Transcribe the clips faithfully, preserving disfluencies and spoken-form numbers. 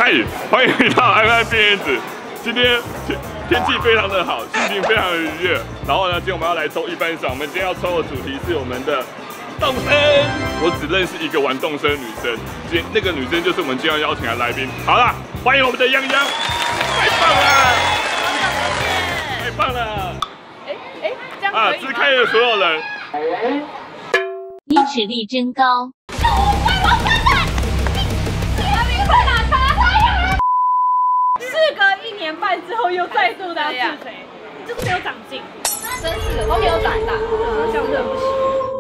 嗨，欢迎回到 M I 变颜子。今天天天气非常的好，心情非常的愉悦。然后呢，今天我们要来抽一番赏。我们今天要抽的主题是我们的动森。我只认识一个玩动森的女生，今天那个女生就是我们今天要邀请的来宾。好啦，欢迎我们的泱泱，太棒了，太棒了！ 哎哎，这样啊， 可以吗？ 支开的所有人。 你齿力真高。 事隔一年半之后，又再度的要自肥，你就是没有长进，真是的，都没有长大，这样子很不行。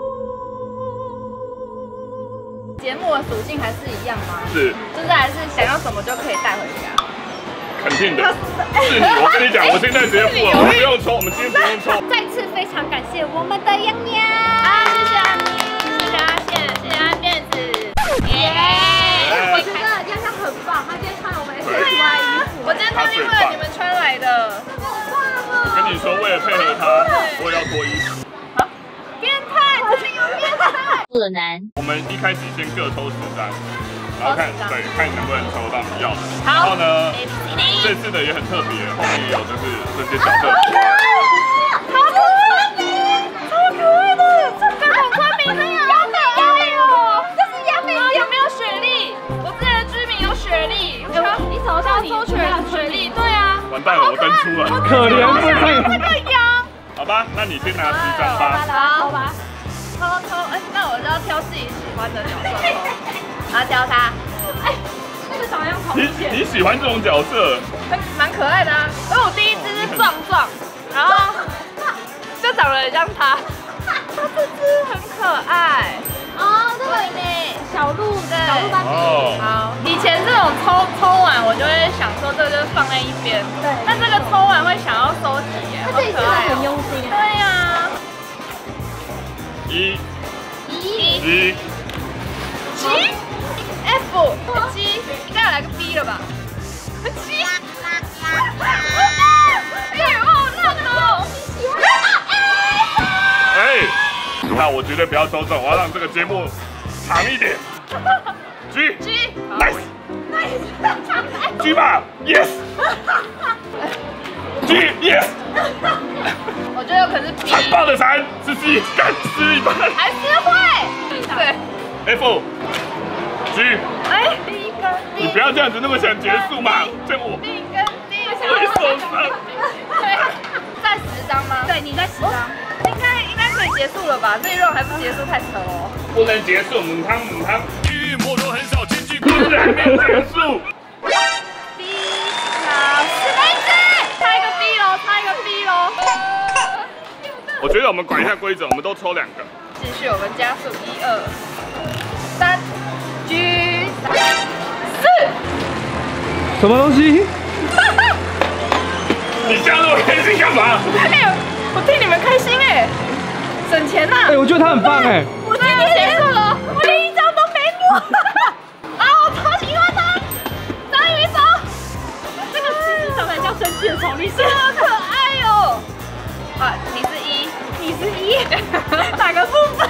节目的属性还是一样吗？ 是， 就是还是想要什么就可以带回家。 肯定的，是你。我跟你讲，我现在直接付了，我们不用抽，我们今天不用抽。 再次非常感谢我们的泱泱，啊，谢谢阿咪，谢谢阿宪，谢谢阿辫子，耶！我觉得泱泱很棒，他今天穿我们 S Y 衣服，我今天特地为了你们穿来的，好棒哦！ 我跟你说，为了配合他，我也要脱衣服。 好，变态，这里有变态。 恶男。 我们一开始先各抽十张。 然后看，对，看你能不能抽到你要的。然后呢，这次的也很特别，后面也有就是这些小特别。 好可爱的，超可爱的，这跟广川名很有好可爱哦。这是杨美，有没有雪莉？我之前的居民有雪莉，你找到抽雪雪莉，对啊。 完蛋了，我登出了， 可怜的这个羊。 好吧，那你先拿十张吧。 好吧，抽抽，哎，那我就要挑自己喜欢的角色抽。 然后教他，哎，那个小羊好你你喜欢这种角色？ 很蛮可爱的啊。因为我第一只是壮壮，然后就长得很像他。他这只很可爱。哦，这个呢，小鹿的小鹿斑比。 哦。 好，以前这种抽抽完，我就会想说这个就放在一边。对。但这个抽完会想要收集耶，好可爱哦。很用心。对呀。 一。 一。一。七。 F 七，应该要来个 B 了吧？七，哎呦，好冷哦！ 哎，那我绝对不要抽中，我要让这个节目长一点。G G nice nice G 吧 yes G yes 我觉得有可能是 B。 残暴的残是 C， 干吃一半。 还是会。对。 F G， 哎 ，B 跟 D， 你不要这样子那么想结束嘛，这样我 B 跟 D， 我会受伤。 对，再十张吗？对，你再十张，应该应该可以结束了吧？这一轮还不结束太扯了。 不能结束，母汤母汤。地狱魔头很少，千句故事还没有结束。 B， 好，死妹子，差一个 B 喽，差一个 B 喽。 我觉得我们管一下规则，我们都抽两个。 继续，我们加速，一二三。 G 四， 什么东西？ 你笑那么开心干嘛？ 哎，我替你们开心哎，省钱呐！ 哎，我觉得他很棒哎。 我今天结束了，我连一张都没摸。啊，我超喜欢他，章鱼手，这个狮子长得像生气的草绿色，好可爱哟。啊，你是一，你是一，哪个部分？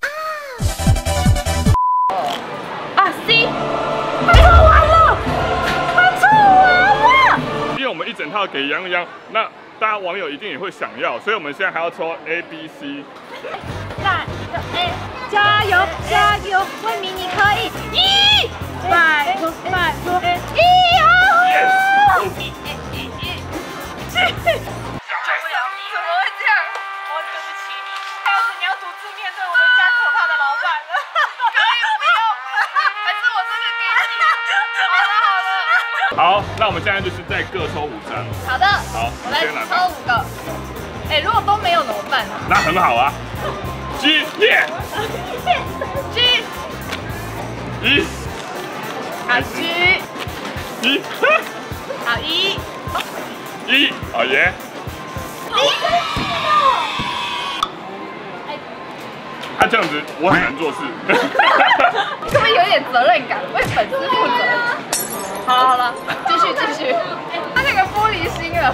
C， 他抽完了，他抽完了。 因为我们一整套给泱泱，那大家网友一定也会想要，所以我们现在还要抽 A、B、C。 来一个 A， 加油加油，魏明你可以！一，拜托拜托，一哦！一一一一，去！怎么会这样？我对不起你，下次你要独自面对我们家可怕的老板了。可以不用，还是我这个给你。好了好了。 好，那我们现在就是再各抽五张。 好的。 好， 我来抽五个。哎，如果都没有怎么办呢？ 那很好啊。G 耶。 G。 一。 好 G。 一。 好一。 一。好耶。他这样子，我很难做事。 是不是有点责任感，为粉丝负责？好了好了，继续继续。他那个玻璃心了。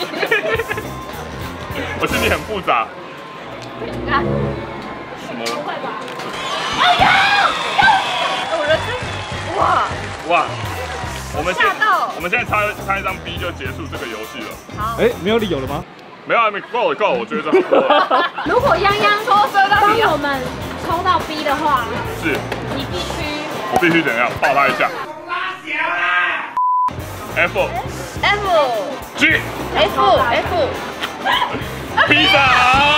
我心里很复杂。 你看。 什么？ 哎呀！我的真哇哇！ 我们现吓到我们现在差差一张 B 就结束这个游戏了。 好， 哎，没有理由了吗？ 没有，没够了，够了，我觉得这很多了。 如果泱泱说帮我们冲到 B 的话， 是， 你必须我必须怎样抱他一下。F F G F F 披萨。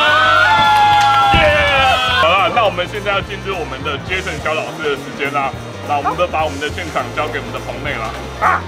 好了，那我们现在要进入我们的杰森小老师的时间啦。那我们都把我们的现场交给我们的棚内了。啊！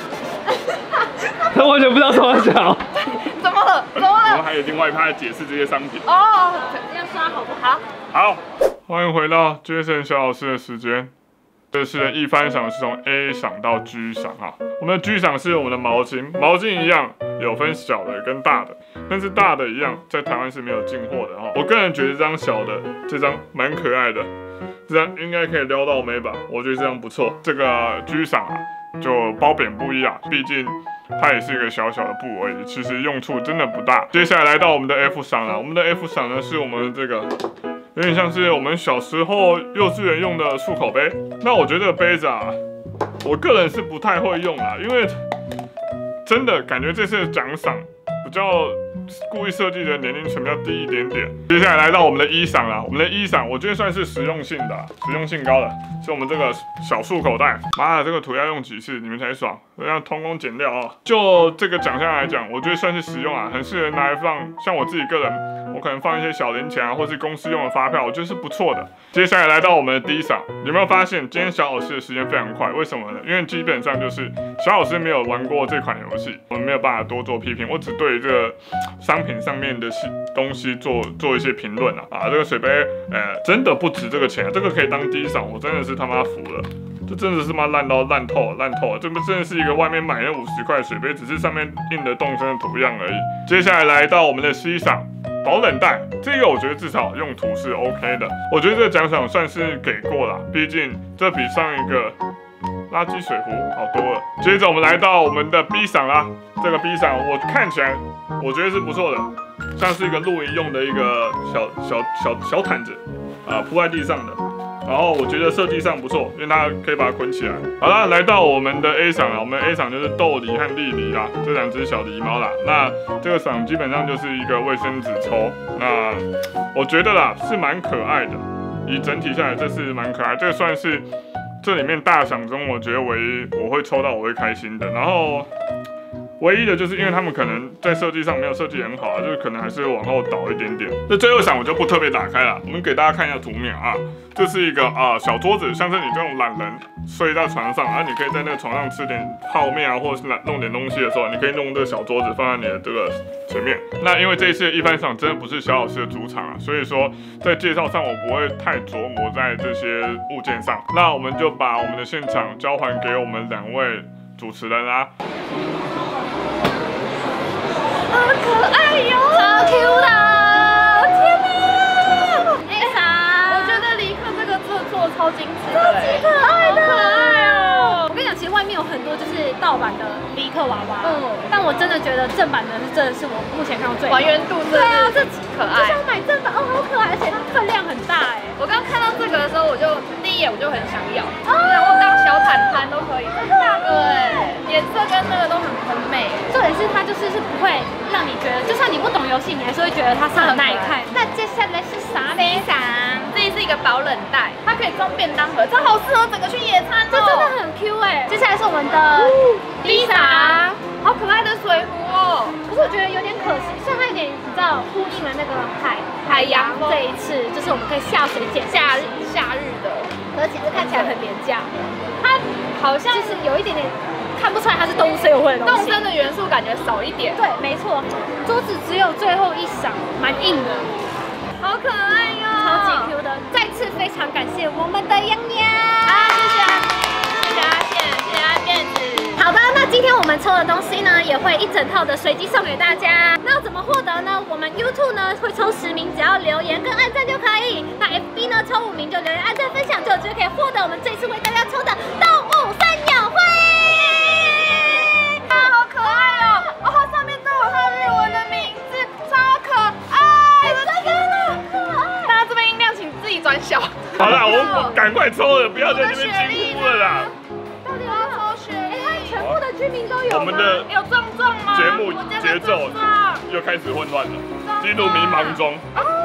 他完全不知道怎么讲。 怎么了？怎么了？ 我们还有另外一派解释这些商品。 哦，要刷好不好？ 好，欢迎回到杰森小老师的时间。这是一番赏是从 A 赏到 G 赏哈。我们的 G 赏是我们的毛巾，毛巾一样有分小的跟大的，但是大的一样在台湾是没有进货的哈。我个人觉得这张小的这张蛮可爱的，这张应该可以撩到妹吧？我觉得这张不错。这个 G 赏啊，就褒贬不一啊，毕竟它也是一个小小的布而已，其实用处真的不大。接下来来到我们的 F 赏了，我们的 F 赏呢是我们的这个。有点像是我们小时候幼稚园用的漱口杯。那我觉得这个杯子啊，我个人是不太会用啦，因为真的感觉这次的奖赏比较故意设计的年龄层比较低一点点。接下来来到我们的一赏啦，我们的一赏我觉得算是实用性的、啊，实用性高的，是我们这个小漱口袋。妈的，这个图要用几次你们才爽？这样通工减料啊！就这个奖项来讲，我觉得算是实用啊，很适合拿来放，像我自己个人。我可能放一些小零钱啊，或是公司用的发票，我觉得是不错的。接下来来到我们的第一赏，有没有发现今天小老师的时间非常快？为什么呢？因为基本上就是小老师没有玩过这款游戏，我们没有办法多做批评，我只对这个商品上面的东西做做一些评论啊。啊，这个水杯，呃，真的不值这个钱、啊，这个可以当第一赏，我真的是他妈服了。这真的是妈烂到烂透烂透了，这不真的是一个外面买那五十块的水杯，只是上面印的动身的图样而已。接下来来到我们的 C 赏。保冷袋，这个我觉得至少用途是 OK 的，我觉得这个奖赏算是给过了，毕竟这比上一个垃圾水壶好多了。接着我们来到我们的 B 赏啦，这个 B 赏我看起来我觉得是不错的，像是一个露营用的一个小小小小毯子，啊铺在地上的。然后我觉得设计上不错，因为它可以把它捆起来。好啦，来到我们的 A 赏了，我们 A 赏就是豆梨和莉梨啦，这两只小狸猫啦。那这个赏基本上就是一个卫生纸抽，那我觉得啦是蛮可爱的，以整体下来这是蛮可爱，这个算是这里面大赏中我觉得唯一我会抽到我会开心的。然后唯一的就是因为他们可能在设计上没有设计很好啊，就是可能还是往后倒一点点。那最后一赏我就不特别打开了，我们给大家看一下图面啊，这是一个啊小桌子，像是你这种懒人睡在床上，然后你可以在那个床上吃点泡面啊，或者是弄点东西的时候，你可以用这个小桌子放在你的这个前面。那因为这一次的一番赏真的不是小老师的主场啊，所以说在介绍上我不会太琢磨在这些物件上。那我们就把我们的现场交还给我们两位主持人啦。 好可爱哟，超 Q 的，天哪 ！A 赏，我觉得尼克这个做做超精致的，超级可爱的，好可爱哦！我跟你讲，其实外面有很多就是盗版的尼克娃娃，嗯，但我真的觉得正版的是真的是我目前看到最还原度，对啊，这可爱，就想买正版哦，好可爱，而且它分量很大哎。我刚看到这个的时候，我就第一眼我就很想要，然后当小毯毯都可以，很大个哎，颜色跟那个都很很美。重点是它就是是不会让你觉得，就算你不懂游戏，你还是会觉得它是很耐看。那接下来是啥呢？伞，这是一个保冷袋，它可以装便当盒，这好适合整个去野餐哦，这真的很 Q 哎。接下来是我们的 B 伞，好可爱的水壶哦。可是我觉得有点可惜，像它有点你知道呼应了那个海海洋这一次，就是我们可以下水捡夏日夏日的，可是其实看起来很廉价，它好像就是有一点点。看不出来它是动物森友会的东西，动森的元素感觉少一点。对，没错，桌子只有最后一赏，蛮硬的，好可爱哟、哦，超级 Q 的。再次非常感谢我们的泱泱啊，谢谢啊，谢谢阿健，谢谢阿辫子。好的，那今天我们抽的东西呢，也会一整套的随机送给大家。那要怎么获得呢？我们 YouTube 呢会抽十名，只要留言跟按赞就可以。那 F B 呢抽五名，就留言、按赞、分享，就有机会可以获得我们这次为大家抽的动物森友会。好可爱哦！哦，它上面都有它日文的名字，超可爱！真的可爱。大家这边音量请自己转小。 好啦，我赶快抽了，不要在这边惊呼了啦。 到底要抽雪莉？哎，它居民都有吗？ 我们的有壮壮吗？ 节目我家的节奏壮壮又开始混乱了，进入迷茫中。 哦